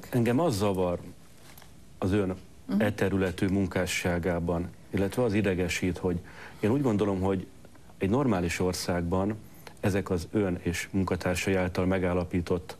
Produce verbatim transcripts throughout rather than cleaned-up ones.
Engem az zavar az ön uh-huh. e területű munkásságában, illetve az idegesít, hogy én úgy gondolom, hogy egy normális országban ezek az ön és munkatársai által megállapított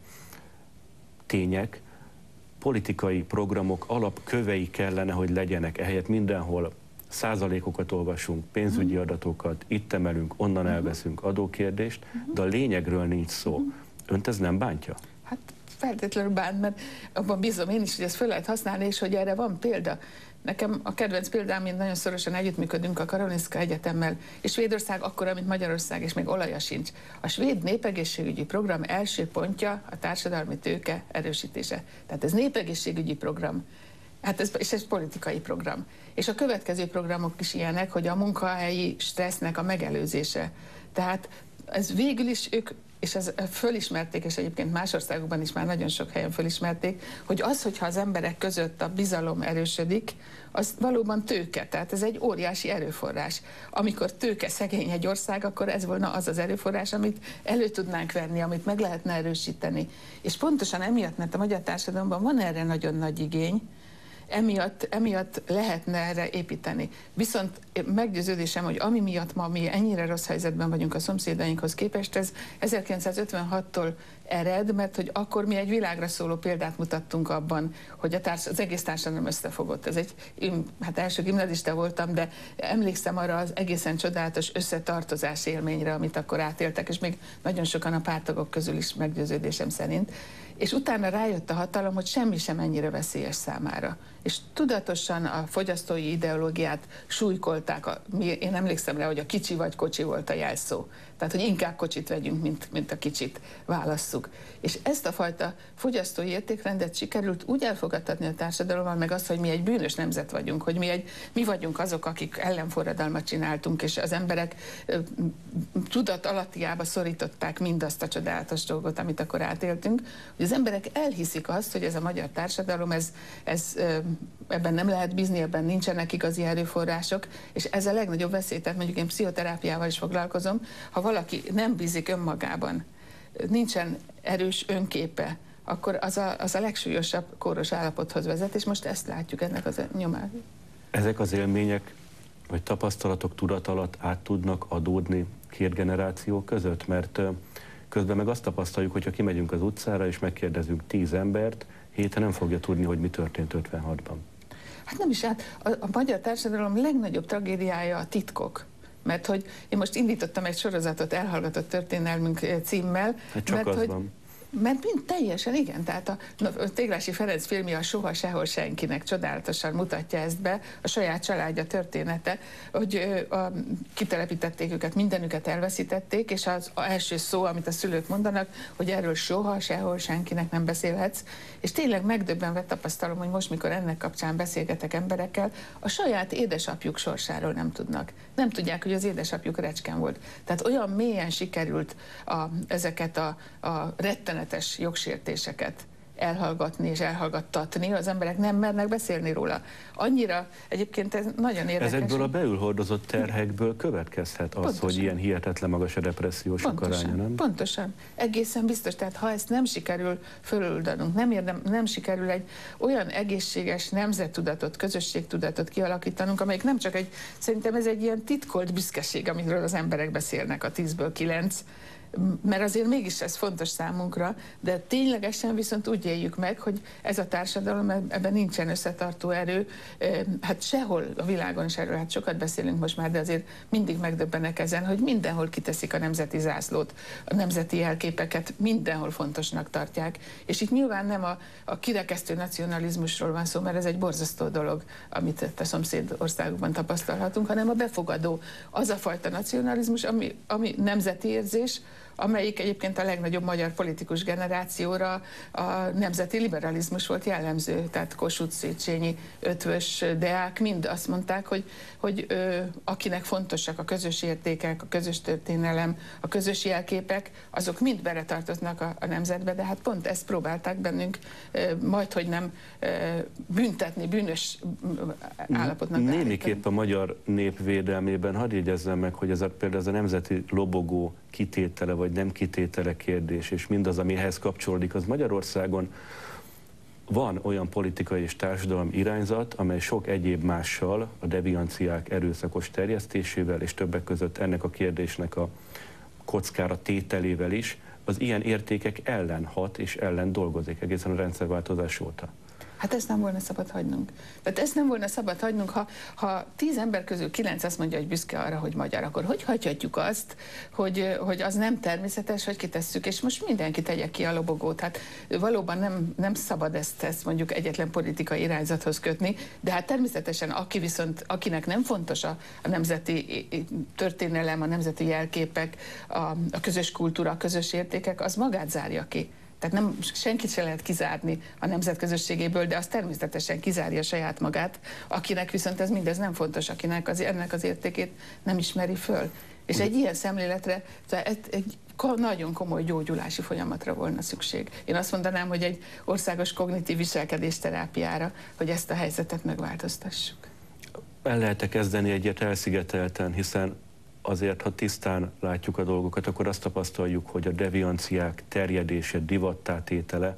tények, politikai programok alapkövei kellene, hogy legyenek. Ehelyett mindenhol százalékokat olvasunk, pénzügyi adatokat, itt emelünk, onnan elveszünk adókérdést, de a lényegről nincs szó. Önt ez nem bántja? Hát feltétlenül bánt, mert abban bízom én is, hogy ezt fel lehet használni, és hogy erre van példa. Nekem a kedvenc példám, mint nagyon szorosan együttműködünk a Karolinska Egyetemmel, és Svédország akkora, mint Magyarország, és még olaja sincs. A svéd népegészségügyi program első pontja a társadalmi tőke erősítése. Tehát ez népegészségügyi program. Hát ez, és ez politikai program. És a következő programok is ilyenek, hogy a munkahelyi stressznek a megelőzése. Tehát ez végül is ők, és ez fölismerték, és egyébként más országokban is már nagyon sok helyen fölismerték, hogy az, hogyha az emberek között a bizalom erősödik, az valóban tőke, tehát ez egy óriási erőforrás. Amikor tőke szegény egy ország, akkor ez volna az az erőforrás, amit elő tudnánk venni, amit meg lehetne erősíteni. És pontosan emiatt, mert a magyar társadalomban van erre nagyon nagy igény, Emiatt, emiatt lehetne erre építeni. Viszont meggyőződésem, hogy ami miatt ma mi ennyire rossz helyzetben vagyunk a szomszédainkhoz képest, ez ezerkilencszázötvenhattól ered, mert hogy akkor mi egy világra szóló példát mutattunk abban, hogy a társ, az egész társadalom összefogott. Ez egy, én, hát első gimnazista voltam, de emlékszem arra az egészen csodálatos összetartozás élményre, amit akkor átéltek, és még nagyon sokan a párttagok közül is meggyőződésem szerint. És utána rájött a hatalom, hogy semmi sem ennyire veszélyes számára. És tudatosan a fogyasztói ideológiát súlykolták. A, én emlékszem rá, hogy a kicsi vagy kocsi volt a jelszó. Tehát, hogy inkább kocsit vegyünk, mint, mint a kicsit válasszuk. És ezt a fajta fogyasztói értékrendet sikerült úgy elfogadtatni a társadalommal, meg azt, hogy mi egy bűnös nemzet vagyunk, hogy mi, egy, mi vagyunk azok, akik ellenforradalmat csináltunk, és az emberek tudat alattiába szorították mindazt a csodálatos dolgot, amit akkor átéltünk, hogy az emberek elhiszik azt, hogy ez a magyar társadalom, ez, ez, ebben nem lehet bízni, ebben nincsenek igazi erőforrások, és ez a legnagyobb veszély. Tehát mondjuk én pszichoterápiával is foglalkozom, ha valaki nem bízik önmagában, nincsen erős önképe, akkor az a, az a legsúlyosabb kóros állapothoz vezet, és most ezt látjuk ennek az nyomát. Ezek az élmények, vagy tapasztalatok tudat alatt át tudnak adódni két generáció között? Mert közben meg azt tapasztaljuk, hogy ha kimegyünk az utcára és megkérdezünk tíz embert, héten nem fogja tudni, hogy mi történt ötvenhatban. Hát nem is, hát a, a magyar társadalom legnagyobb tragédiája a titkok. Mert hogy én most indítottam egy sorozatot Elhallgatott történelmünk címmel, hát csak mert az hogy van. Mert mind teljesen, igen, tehát a, a Téglási Ferenc filmje a Soha sehol senkinek csodálatosan mutatja ezt be, a saját családja története, hogy a, kitelepítették őket, mindenüket elveszítették, és az, az első szó, amit a szülők mondanak, hogy erről soha sehol senkinek nem beszélhetsz, és tényleg megdöbbenve tapasztalom, hogy most, mikor ennek kapcsán beszélgetek emberekkel, a saját édesapjuk sorsáról nem tudnak. Nem tudják, hogy az édesapjuk recskén volt. Tehát olyan mélyen sikerült a, ezeket a, a rettenetes jogsértéseket elhallgatni és elhallgattatni, az emberek nem mernek beszélni róla. Annyira, egyébként ez nagyon érdekes. Ezekből a belülhordozott terhekből következhet az, pontosan, hogy ilyen hihetetlen magas a depressziósok aránya, nem? Pontosan. Egészen biztos. Tehát ha ezt nem sikerül föloldanunk, nem, érdem, nem sikerül egy olyan egészséges nemzettudatot, közösségtudatot kialakítanunk, amelyik nem csak egy, szerintem ez egy ilyen titkolt büszkeség, amiről az emberek beszélnek a tízből kilenc, mert azért mégis ez fontos számunkra, de ténylegesen viszont úgy éljük meg, hogy ez a társadalom, ebben nincsen összetartó erő, hát sehol a világon is erről, hát sokat beszélünk most már, de azért mindig megdöbbenek ezen, hogy mindenhol kiteszik a nemzeti zászlót, a nemzeti jelképeket mindenhol fontosnak tartják, és itt nyilván nem a, a kirekesztő nacionalizmusról van szó, mert ez egy borzasztó dolog, amit a szomszéd országokban tapasztalhatunk, hanem a befogadó, az a fajta nacionalizmus, ami, ami nemzeti érzés, amelyik egyébként a legnagyobb magyar politikus generációra a nemzeti liberalizmus volt jellemző. Tehát Kossuth, Széchenyi, Ötvös, Deák mind azt mondták, hogy, hogy ö, akinek fontosak a közös értékek, a közös történelem, a közös jelképek, azok mind beletartoznak a, a nemzetbe, de hát pont ezt próbálták bennünk ö, majdhogy nem ö, büntetni, bűnös állapotnak. Némiképp a magyar nép védelmében hadd jegyezzem meg, hogy ez a, például ez a nemzeti lobogó kitétele vagy nem kitétele kérdés, és mindaz, ami ehhez kapcsolódik, az Magyarországon van olyan politikai és társadalmi irányzat, amely sok egyéb mással, a devianciák erőszakos terjesztésével, és többek között ennek a kérdésnek a kockára tételével is, az ilyen értékek ellen hat és ellen dolgozik egészen a rendszerváltozás óta. Hát ezt nem volna szabad hagynunk. Tehát ezt nem volna szabad hagynunk, ha, ha tíz ember közül kilenc azt mondja, hogy büszke arra, hogy magyar, akkor hogy hagyhatjuk azt, hogy, hogy az nem természetes, hogy kitesszük, és most mindenki tegye ki a lobogót. Hát valóban nem, nem szabad ezt, ezt mondjuk egyetlen politikai irányzathoz kötni, de hát természetesen aki viszont, akinek nem fontos a, a nemzeti történelem, a nemzeti jelképek, a, a közös kultúra, a közös értékek, az magát zárja ki. Tehát nem, senkit se lehet kizárni a nemzetközösségéből, de az természetesen kizárja saját magát, akinek viszont ez mindez nem fontos, akinek az, ennek az értékét nem ismeri föl. És egy ilyen szemléletre egy, egy nagyon komoly gyógyulási folyamatra volna szükség. Én azt mondanám, hogy egy országos kognitív viselkedésterápiára, hogy ezt a helyzetet megváltoztassuk. El lehet-e kezdeni egyet elszigetelten, hiszen azért, ha tisztán látjuk a dolgokat, akkor azt tapasztaljuk, hogy a devianciák terjedése, divattátétele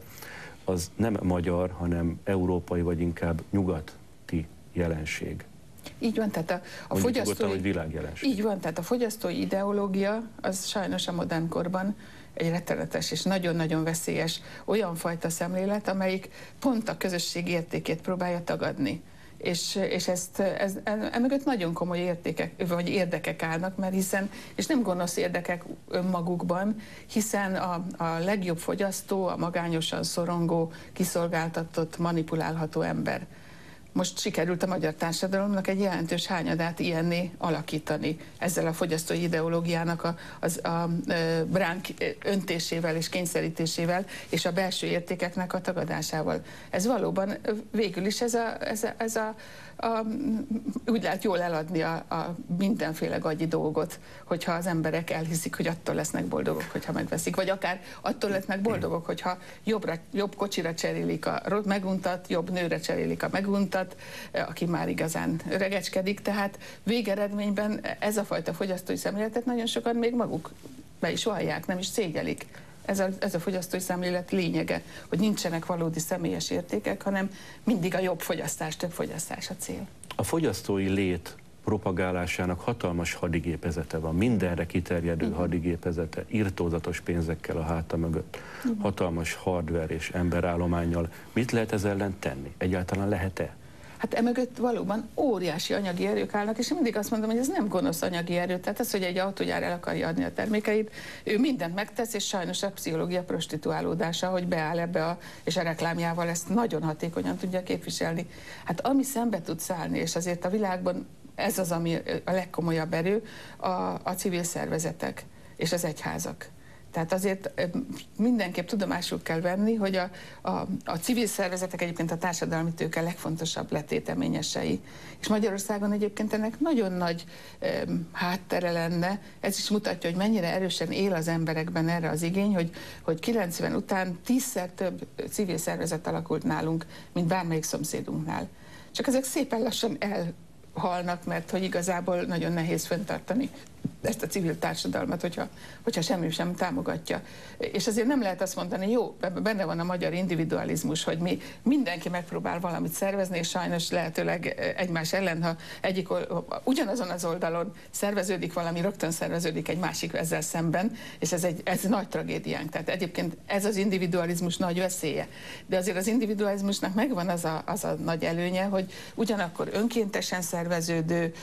az nem magyar, hanem európai, vagy inkább nyugati jelenség. Így van, tehát a, a fogyasztói... hogy világjelenség. Így van, tehát a fogyasztói ideológia az sajnos a modern korban egy rettenetes és nagyon-nagyon veszélyes olyan fajta szemlélet, amelyik pont a közösség értékét próbálja tagadni. És, és ezt, ez, emögött nagyon komoly értékek, vagy érdekek állnak, mert hiszen, és nem gonosz érdekek önmagukban, hiszen a, a legjobb fogyasztó, a magányosan szorongó, kiszolgáltatott, manipulálható ember. Most sikerült a magyar társadalomnak egy jelentős hányadát ilyenné alakítani ezzel a fogyasztói ideológiának a, az, a, a bránk öntésével és kényszerítésével és a belső értékeknek a tagadásával. Ez valóban végül is ez a, ez a, ez a, a úgy lehet jól eladni a, a mindenféle gagyi dolgot, hogyha az emberek elhiszik, hogy attól lesznek boldogok, hogyha megveszik, vagy akár attól lesznek boldogok, hogyha jobbra, jobb kocsira cserélik a meguntat, jobb nőre cserélik a meguntat, aki már igazán regecskedik, tehát végeredményben ez a fajta fogyasztói szemléletet nagyon sokan még maguk be is vallják, nem is szégyelik. Ez a, ez a fogyasztói szemlélet lényege, hogy nincsenek valódi személyes értékek, hanem mindig a jobb fogyasztás, több fogyasztás a cél. A fogyasztói lét propagálásának hatalmas hadigépezete van, mindenre kiterjedő uh-huh. hadigépezete, irtózatos pénzekkel a háta mögött, uh-huh. hatalmas hardware és emberállománnyal. Mit lehet ez ellen tenni? Egyáltalán lehet-e? Hát emögött valóban óriási anyagi erők állnak, és én mindig azt mondom, hogy ez nem gonosz anyagi erő. Tehát az, hogy egy autógyár el akarja adni a termékeit, ő mindent megtesz, és sajnos a pszichológia prostituálódása, hogy beáll ebbe, a, és a reklámjával ezt nagyon hatékonyan tudja képviselni. Hát ami szembe tud szállni, és azért a világban ez az, ami a legkomolyabb erő, a, a civil szervezetek és az egyházak. Tehát azért mindenképp tudomásul kell venni, hogy a, a, a civil szervezetek egyébként a társadalmi tőke legfontosabb letéteményesei. És Magyarországon egyébként ennek nagyon nagy um, háttere lenne. Ez is mutatja, hogy mennyire erősen él az emberekben erre az igény, hogy, hogy kilencven után tízszer több civil szervezet alakult nálunk, mint bármelyik szomszédunknál. Csak ezek szépen lassan elhalnak, mert hogy igazából nagyon nehéz fenntartani ezt a civil társadalmat, hogyha, hogyha semmi sem támogatja. És azért nem lehet azt mondani, jó, benne van a magyar individualizmus, hogy mi mindenki megpróbál valamit szervezni, és sajnos lehetőleg egymás ellen, ha egyik ugyanazon az oldalon szerveződik valami, rögtön szerveződik egy másik ezzel szemben, és ez egy ez nagy tragédiánk. Tehát egyébként ez az individualizmus nagy veszélye. De azért az individualizmusnak megvan az a, az a nagy előnye, hogy ugyanakkor önkéntesen szerveződő,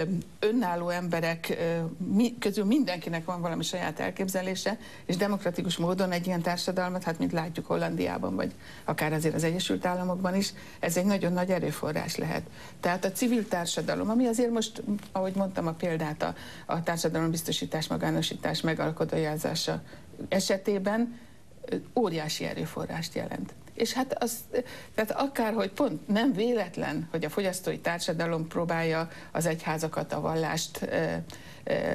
önálló emberek közül mindenkinek van valami saját elképzelése, és demokratikus módon egy ilyen társadalmat, hát mint látjuk Hollandiában, vagy akár azért az Egyesült Államokban is, ez egy nagyon nagy erőforrás lehet. Tehát a civil társadalom, ami azért most, ahogy mondtam a példát, a, a társadalombiztosítás, magánosítás megalkodójázása esetében óriási erőforrást jelent. És hát az, tehát akárhogy pont nem véletlen, hogy a fogyasztói társadalom próbálja az egyházakat, a vallást e, e,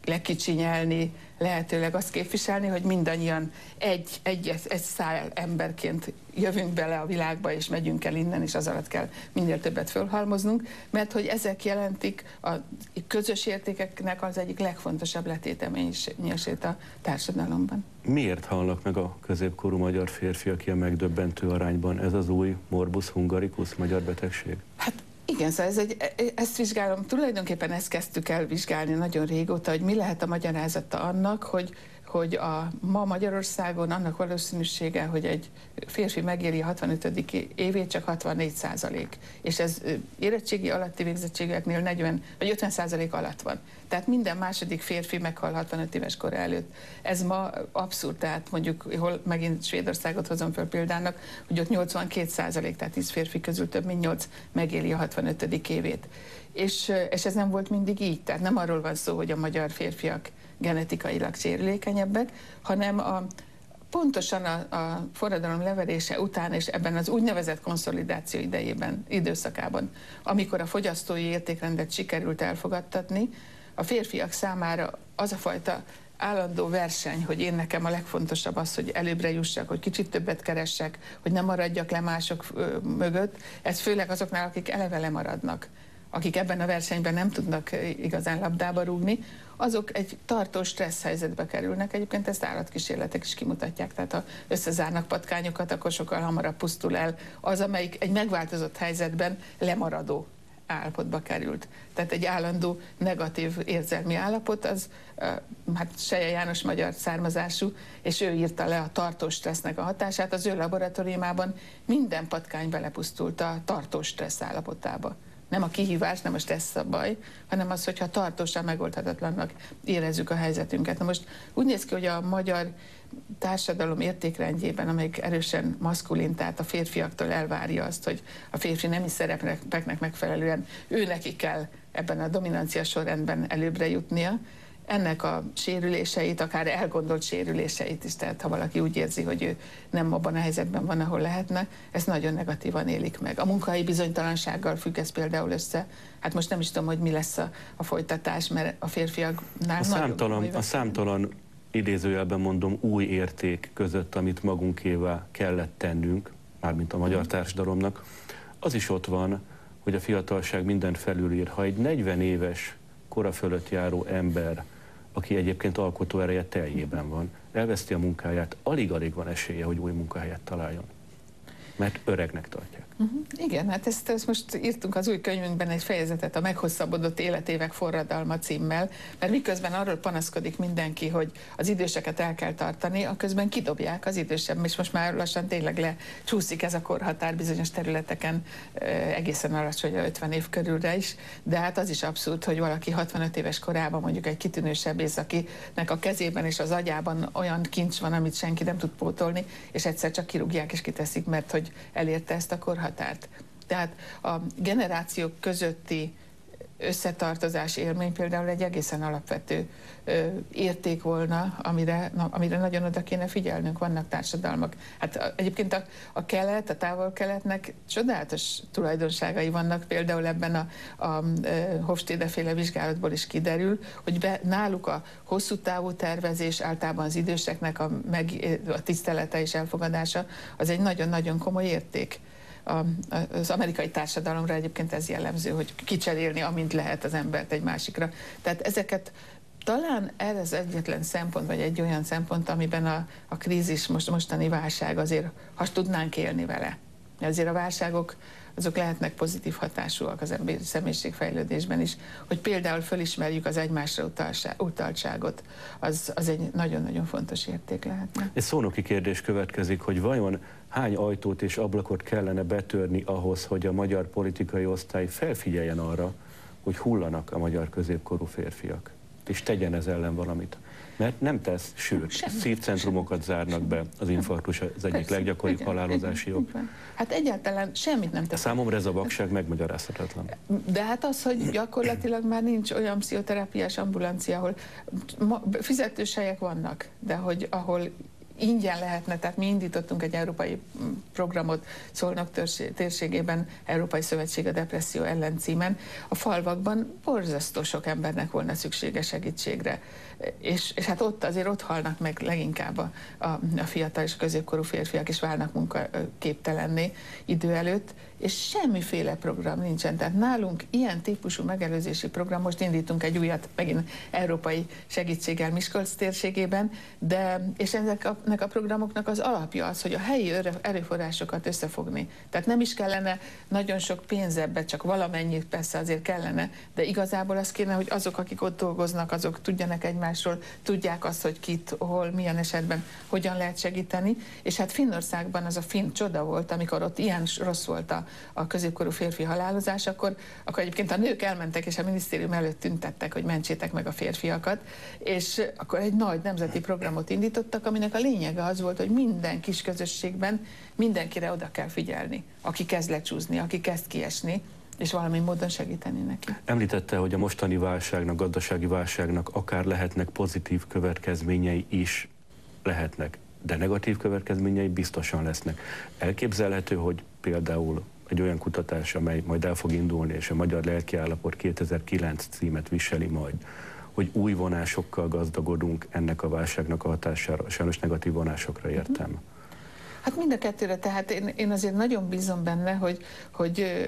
lekicsinyelni, lehetőleg azt képviselni, hogy mindannyian egy, egy, egy szál emberként jövünk bele a világba, és megyünk el innen, és az alatt kell minél többet fölhalmoznunk, mert hogy ezek jelentik a közös értékeknek az egyik legfontosabb letéteményesét a társadalomban. Miért halnak meg a középkorú magyar férfiak ilyen megdöbbentő arányban? Ez az új morbus hungaricus magyar betegség? Hát igen, szóval ez egy, ezt vizsgálom, tulajdonképpen ezt kezdtük el vizsgálni nagyon régóta, hogy mi lehet a magyarázata annak, hogy, hogy a ma Magyarországon annak valószínűsége, hogy egy férfi megéri a hatvanötödik évét, csak hatvannégy százalék. És ez érettségi alatti végzettségeknél negyven vagy ötven százalék alatt van. Tehát minden második férfi meghal hatvanöt éves kor előtt. Ez ma abszurd, tehát mondjuk, hol megint Svédországot hozom fel példának, hogy ott nyolcvankét százalék, tehát tíz férfi közül több mint nyolc megéli a hatvanötödik évét. És, és ez nem volt mindig így, tehát nem arról van szó, hogy a magyar férfiak genetikailag sérülékenyebbek, hanem a, pontosan a, a forradalom leverése után és ebben az úgynevezett konszolidáció idejében, időszakában, amikor a fogyasztói értékrendet sikerült elfogadtatni, a férfiak számára az a fajta állandó verseny, hogy én nekem a legfontosabb az, hogy előbbre jussak, hogy kicsit többet keressek, hogy ne maradjak le mások mögött, ez főleg azoknál, akik eleve lemaradnak, akik ebben a versenyben nem tudnak igazán labdába rúgni, azok egy tartós stressz helyzetbe kerülnek. Egyébként ezt állatkísérletek is kimutatják, tehát ha összezárnak patkányokat, akkor sokkal hamarabb pusztul el az, amelyik egy megváltozott helyzetben lemaradó állapotba került. Tehát egy állandó negatív érzelmi állapot, az hát Selye János magyar származású, és ő írta le a tartós stressznek a hatását. Az ő laboratóriumában minden patkány belepusztult a tartós stressz állapotába. Nem a kihívás, nem a stressz a baj, hanem az, hogyha tartósan megoldhatatlannak érezzük a helyzetünket. Na most úgy néz ki, hogy a magyar társadalom értékrendjében, amelyik erősen maszkulin, tehát a férfiaktól elvárja azt, hogy a férfi nemi szerepeknek megfelelően ő neki kell ebben a dominancia sorrendben előbbre jutnia, ennek a sérüléseit, akár elgondolt sérüléseit is, tehát ha valaki úgy érzi, hogy ő nem abban a helyzetben van, ahol lehetne, ezt nagyon negatívan élik meg. A munkahelyi bizonytalansággal függ ez például össze. Hát most nem is tudom, hogy mi lesz a, a folytatás, mert a férfiaknál a számtalan, a számtalan idézőjelben mondom új érték között, amit magunkévá kellett tennünk, mármint a magyar társadalomnak, az is ott van, hogy a fiatalság mindent felülír. Ha egy negyven éves kora fölött járó ember, aki egyébként alkotóereje teljében van, elveszti a munkáját, alig-alig van esélye, hogy új munkahelyet találjon. Mert öregnek tartják. Uh-huh. Igen, hát ezt, ezt most írtunk az új könyvünkben egy fejezetet, a Meghosszabbodott életévek forradalma címmel, mert miközben arról panaszkodik mindenki, hogy az időseket el kell tartani, a közben kidobják az idősebb, és most már lassan tényleg lecsúszik ez a korhatár bizonyos területeken egészen alacsony, ötven év körülre is, de hát az is abszurd, hogy valaki hatvanöt éves korában mondjuk egy kitűnő sebész, akinek a kezében és az agyában olyan kincs van, amit senki nem tud pótolni, és egyszer csak kirúgják és kiteszik, mert hogy elérte ezt a korhatárt. Tehát a generációk közötti összetartozás élmény például egy egészen alapvető ö, érték volna, amire, na, amire nagyon oda kéne figyelnünk, vannak társadalmak. Hát a, egyébként a, a kelet, a távol-keletnek csodálatos tulajdonságai vannak, például ebben a, a Hofstede-féle vizsgálatból is kiderül, hogy be, náluk a hosszú távú tervezés, általában az időseknek a, meg, a tisztelete és elfogadása, az egy nagyon-nagyon komoly érték. A, az amerikai társadalomra egyébként ez jellemző, hogy kicserélni, amint lehet az embert egy másikra. Tehát ezeket talán ez az egyetlen szempont, vagy egy olyan szempont, amiben a, a krízis, most, mostani válság azért, ha tudnánk élni vele. Azért a válságok, azok lehetnek pozitív hatásúak az emberi személyiségfejlődésben is, hogy például fölismerjük az egymásra utaltságot, az, az egy nagyon-nagyon fontos érték lehetne. Egy szónoki kérdés következik, hogy vajon hány ajtót és ablakot kellene betörni ahhoz, hogy a magyar politikai osztály felfigyeljen arra, hogy hullanak a magyar középkorú férfiak, és tegyen ez ellen valamit. Mert nem tesz, sőt, semmi, szívcentrumokat semmi, zárnak semmi. be, az infarktus az egyik Persze, leggyakoribb igen, halálozási ok. Hát egyáltalán semmit nem tesz. Számomra ez a vakság megmagyarázhatatlan. De hát az, hogy gyakorlatilag már nincs olyan pszichoterápiás ambulancia, ahol fizetős helyek vannak, de hogy ahol ingyen lehetne, tehát mi indítottunk egy európai programot Szolnok térségében, Európai Szövetség a Depresszió ellen címen. A falvakban borzasztó sok embernek volna szüksége segítségre. És, és hát ott azért ott halnak meg leginkább a, a, a fiatal és középkorú férfiak, és válnak munkaképtelenné idő előtt, és semmiféle program nincsen. Tehát nálunk ilyen típusú megelőzési program, most indítunk egy újat, megint európai segítséggel Miskolc térségében, de, és ennek a, ennek a programoknak az alapja az, hogy a helyi erőforrásokat összefogni. Tehát nem is kellene nagyon sok pénz ebbe, csak valamennyit persze azért kellene, de igazából az kéne, hogy azok, akik ott dolgoznak, azok tudjanak egymásról, tudják azt, hogy kit, hol, milyen esetben, hogyan lehet segíteni. És hát Finnországban az a finn csoda volt, amikor ott ilyen rossz volt a a középkorú férfi halálozás, akkor, akkor egyébként a nők elmentek, és a minisztérium előtt tüntettek, hogy mentsétek meg a férfiakat, és akkor egy nagy nemzeti programot indítottak, aminek a lényege az volt, hogy minden kis közösségben mindenkire oda kell figyelni, aki kezd lecsúszni, aki kezd kiesni, és valami módon segíteni neki. Említette, hogy a mostani válságnak, gazdasági válságnak akár lehetnek pozitív következményei is lehetnek, de negatív következményei biztosan lesznek. Elképzelhető, hogy például egy olyan kutatás, amely majd el fog indulni, és a Magyar Lelkiállapot kétezer-kilenc címet viseli majd, hogy új vonásokkal gazdagodunk ennek a válságnak a hatására, sajnos negatív vonásokra értem. Hát mind a kettőre, tehát én, én azért nagyon bízom benne, hogy, hogy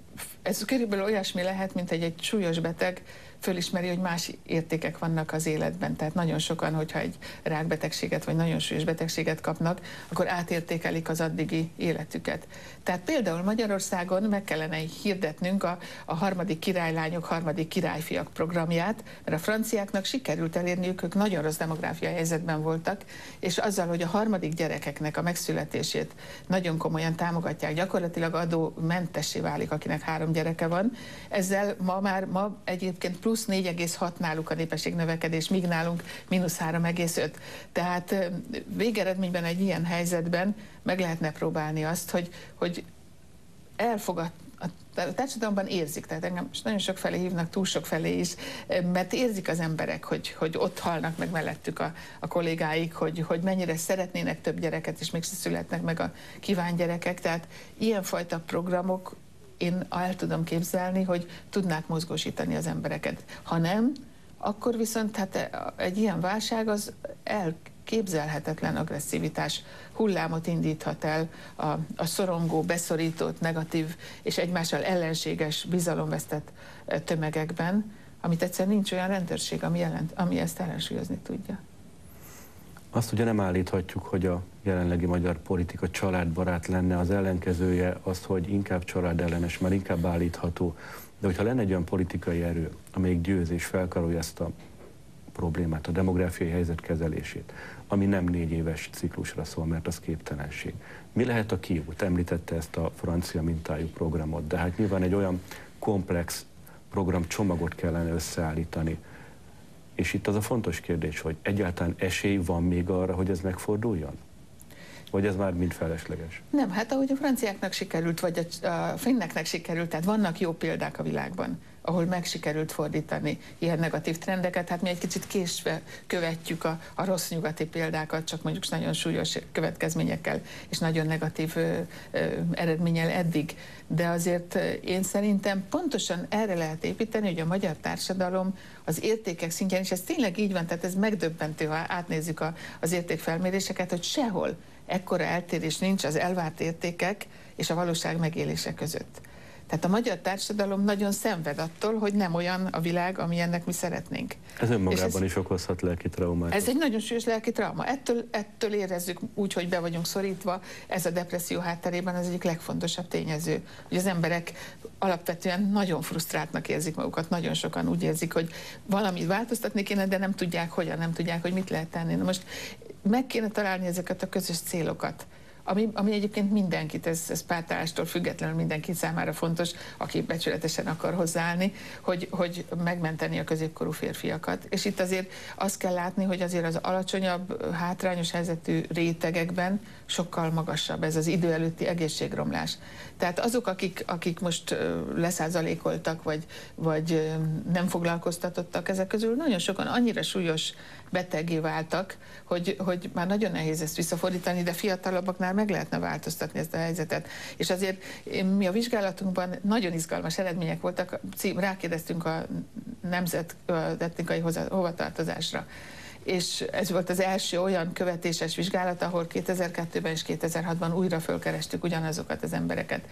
ez körülbelül olyasmi lehet, mint egy, egy súlyos beteg fölismeri, hogy más értékek vannak az életben. Tehát nagyon sokan, hogyha egy rákbetegséget vagy nagyon súlyos betegséget kapnak, akkor átértékelik az addigi életüket. Tehát például Magyarországon meg kellene hirdetnünk a, a harmadik királylányok, harmadik királyfiak programját, mert a franciáknak sikerült elérniük, ők nagyon rossz demográfiai helyzetben voltak, és azzal, hogy a harmadik gyerekeknek a megszületését nagyon komolyan támogatják, gyakorlatilag adómentessé válik, akinek három gyereke van. Ezzel ma már ma egyébként plusz négy egész hat náluk a népességnövekedés, míg nálunk mínusz három egész öt. Tehát végeredményben egy ilyen helyzetben meg lehetne próbálni azt, hogy, hogy elfogad, a társadalomban érzik, tehát engem nagyon sok felé hívnak, túl sok felé is, mert érzik az emberek, hogy, hogy ott halnak meg mellettük a, a kollégáik, hogy, hogy mennyire szeretnének több gyereket, és mégse születnek meg a kívánt gyerekek. Tehát ilyenfajta programok, én el tudom képzelni, hogy tudnák mozgósítani az embereket. Ha nem, akkor viszont hát egy ilyen válság az elképzelhetetlen agresszivitás hullámot indíthat el, a, a szorongó, beszorított, negatív és egymással ellenséges, bizalomvesztett tömegekben, amit egyszer nincs olyan rendőrség, ami, jelent, ami ezt ellensúlyozni tudja. Azt ugye nem állíthatjuk, hogy a jelenlegi magyar politika családbarát lenne, az ellenkezője az, hogy inkább családellenes, már inkább állítható. De hogyha lenne egy olyan politikai erő, amelyik győz és felkarolja ezt a problémát, a demográfiai helyzet kezelését, ami nem négy éves ciklusra szól, mert az képtelenség. Mi lehet a kiút? Említette ezt a francia mintájú programot, de hát nyilván egy olyan komplex programcsomagot kellene összeállítani. És itt az a fontos kérdés, hogy egyáltalán esély van még arra, hogy ez megforduljon? Vagy ez már mind felesleges? Nem, hát ahogy a franciáknak sikerült, vagy a, a finneknek sikerült, tehát vannak jó példák a világban, ahol meg sikerült fordítani ilyen negatív trendeket. Hát mi egy kicsit késve követjük a, a rossz nyugati példákat, csak mondjuk nagyon súlyos következményekkel és nagyon negatív ö, ö, eredménnyel eddig. De azért én szerintem pontosan erre lehet építeni, hogy a magyar társadalom az értékek szintjén, és ez tényleg így van, tehát ez megdöbbentő, ha átnézzük a, az értékfelméréseket, hogy sehol ekkora eltérés nincs az elvárt értékek és a valóság megélése között. Tehát a magyar társadalom nagyon szenved attól, hogy nem olyan a világ, amilyennek mi szeretnénk. Ez önmagában ez, is okozhat lelki traumát. Ez egy nagyon súlyos lelki trauma. Ettől, ettől érezzük úgy, hogy be vagyunk szorítva. Ez a depresszió hátterében az egyik legfontosabb tényező, hogy az emberek alapvetően nagyon frusztráltnak érzik magukat, nagyon sokan úgy érzik, hogy valamit változtatni kéne, de nem tudják hogyan, nem tudják, hogy mit lehet tenni. Na most meg kéne találni ezeket a közös célokat, Ami, ami egyébként mindenkit, ez, ez pártállástól függetlenül mindenki számára fontos, aki becsületesen akar hozzáállni, hogy, hogy megmenteni a középkorú férfiakat. És itt azért azt kell látni, hogy azért az alacsonyabb, hátrányos helyzetű rétegekben sokkal magasabb, ez az idő előtti egészségromlás. Tehát azok, akik, akik most leszázalékoltak, vagy, vagy nem foglalkoztatottak, ezek közül nagyon sokan annyira súlyos beteggé váltak, hogy, hogy már nagyon nehéz ezt visszafordítani, de fiatalabbaknál meg lehetne változtatni ezt a helyzetet. És azért mi a vizsgálatunkban nagyon izgalmas eredmények voltak, rákérdeztünk a nemzet az etnikai hovatartozásra. És ez volt az első olyan követéses vizsgálat, ahol kétezer-kettőben és kétezer-hatban újra fölkerestük ugyanazokat az embereket.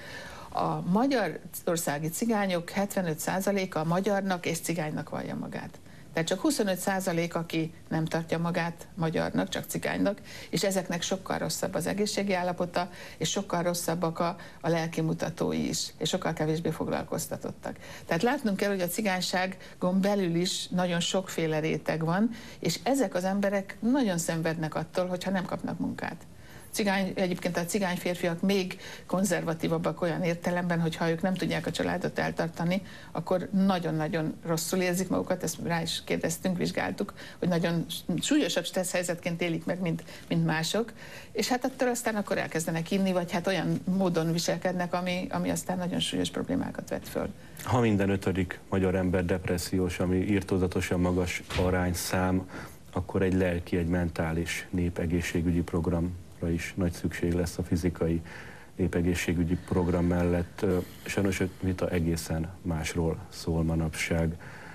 A magyarországi cigányok hetvenöt százaléka magyarnak és cigánynak vallja magát. Tehát csak huszonöt százalék, aki nem tartja magát magyarnak, csak cigánynak, és ezeknek sokkal rosszabb az egészségi állapota, és sokkal rosszabbak a, a lelki mutatói is, és sokkal kevésbé foglalkoztatottak. Tehát látnunk kell, hogy a cigányságon belül is nagyon sokféle réteg van, és ezek az emberek nagyon szenvednek attól, hogyha nem kapnak munkát. Cigány, egyébként a cigány férfiak még konzervatívabbak olyan értelemben, hogy ha ők nem tudják a családot eltartani, akkor nagyon-nagyon rosszul érzik magukat, ezt rá is kérdeztünk, vizsgáltuk, hogy nagyon súlyosabb stressz helyzetként élik meg, mint, mint mások, és hát attól aztán akkor elkezdenek inni, vagy hát olyan módon viselkednek, ami, ami aztán nagyon súlyos problémákat vet föl. Ha minden ötödik magyar ember depressziós, ami irtózatosan magas arányszám, akkor egy lelki, egy mentális népegészségügyi program is nagy szükség lesz a fizikai népegészségügyi program mellett. Sajnos a vita egészen másról szól manapság.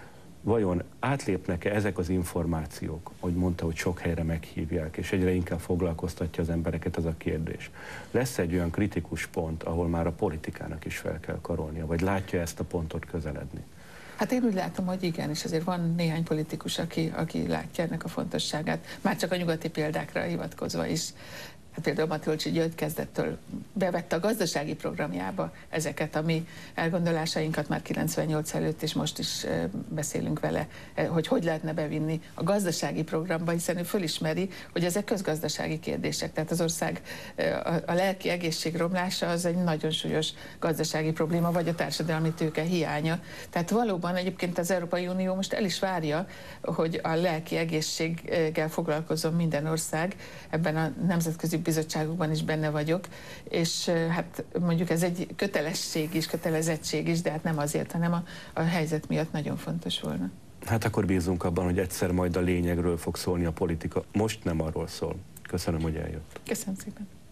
Vajon átlépnek-e ezek az információk, hogy mondta, hogy sok helyre meghívják, és egyre inkább foglalkoztatja az embereket ez a kérdés? Lesz egy olyan kritikus pont, ahol már a politikának is fel kell karolnia, vagy látja ezt a pontot közeledni? Hát én úgy látom, hogy igen, és azért van néhány politikus, aki, aki látja ennek a fontosságát, már csak a nyugati példákra hivatkozva is. Hát például Matolcsy György kezdettől bevette a gazdasági programjába ezeket a mi elgondolásainkat már kilencvennyolc előtt, és most is beszélünk vele, hogy hogy lehetne bevinni a gazdasági programba, hiszen ő fölismeri, hogy ezek közgazdasági kérdések. Tehát az ország a, a lelki egészség romlása az egy nagyon súlyos gazdasági probléma, vagy a társadalmi tőke hiánya. Tehát valóban egyébként az Európai Unió most el is várja, hogy a lelki egészséggel foglalkozom minden ország, ebben a nemzetközi bizottságokban is benne vagyok, és hát mondjuk ez egy kötelesség is, kötelezettség is, de hát nem azért, hanem a, a helyzet miatt nagyon fontos volna. Hát akkor bízunk abban, hogy egyszer majd a lényegről fog szólni a politika. Most nem arról szól. Köszönöm, hogy eljött. Köszönöm szépen.